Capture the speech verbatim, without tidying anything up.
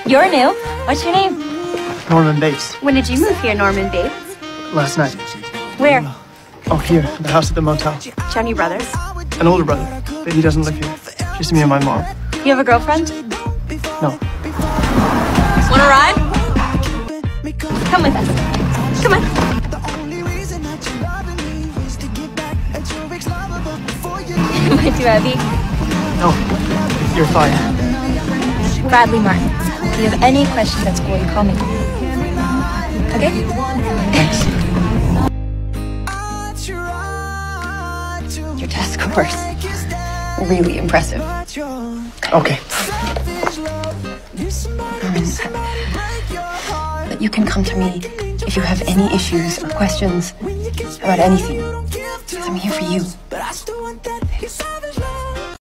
You're new. What's your name? Norman Bates. When did you move here, Norman Bates? Last night. Where? Oh, here, the house at the motel. Do you have any brothers? An older brother, but he doesn't live here. Just me and my mom. You have a girlfriend? No. Want to ride? Come with us. Come on. Am I too heavy? No, you're fine. Bradley Martin. If you have any questions at school, you call me. Okay? Thanks. Your test scores. Really impressive. Okay. But you can come to me if you have any issues or questions about anything. Because I'm here for you.